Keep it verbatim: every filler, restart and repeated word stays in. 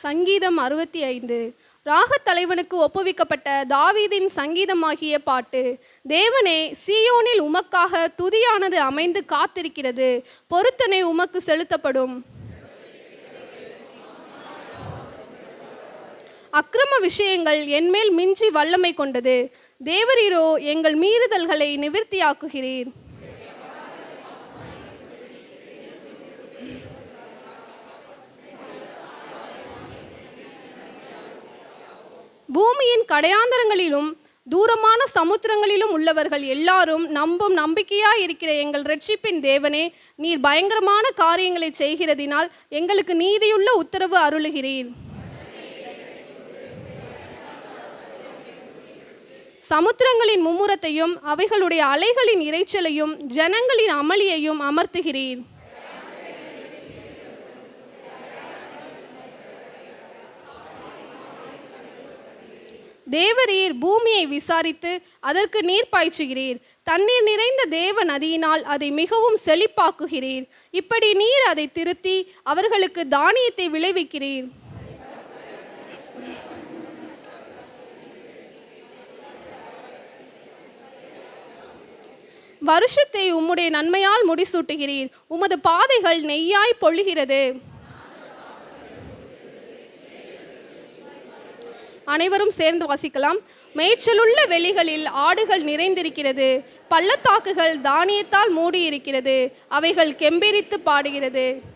சங்கீதம் அறுபத்தி ஐந்து. ராகத் தலைவனுக்கு ஒப்புவிக்கப்பட்ட தாவீதின் சங்கீதமாகிய பாட்டு. தேவனே, சீயோனில் உமக்காக துதியானது அமைந்து காத்திருக்கிறது, பொருத்தனை உமக்கு செலுத்தப்படும். அக்கிரம விஷயங்கள் என்மேல் மிஞ்சி வல்லமை கொண்டது, தேவரீரோ எங்கள் மீறுதல்களை நிவிர்த்தியாக்குகிறீர். பூமியின் கடையாந்தரங்களிலும் தூரமான சமுத்திரங்களிலும் உள்ளவர்கள் எல்லாரும் நம்பும் நம்பிக்கையாய் இருக்கிற எங்கள் இரட்சிப்பின் தேவனே, நீர் பயங்கரமான காரியங்களை செய்கிறதினால் எங்களுக்கு நீதியுள்ள உத்தரவு அருளுகிறீர். சமுத்திரங்களின் மும்முரத்தையும் அவைகளுடைய அலைகளின் இரைச்சலையும் ஜனங்களின் அமளியையும் அமர்த்துகிறீர். தேவரீர் பூமியை விசாரித்து அதற்கு நீர் பாய்ச்சுகிறீர். தண்ணீர் நிறைந்த தேவ நதியினால் அதை மிகவும் செழிப்பாக்குகிறீர். இப்படி நீர் அதை திருத்தி அவர்களுக்கு தானியத்தை விளைவிக்கிறீர். வருஷத்தை உம்முடைய நன்மையால் முடிசூட்டுகிறீர். உமது பாதைகள் நெய்யாய் பொழிகிறது. அனைவரும் சேர்ந்து வாசிக்கலாம். மேய்ச்சலுள்ள வெளிகளில் ஆடுகள் நிறைந்திருக்கிறது, பள்ளத்தாக்குகள் தானியத்தால் மூடியிருக்கிறது, அவைகள் கெம்பீரித்து பாடுகிறது.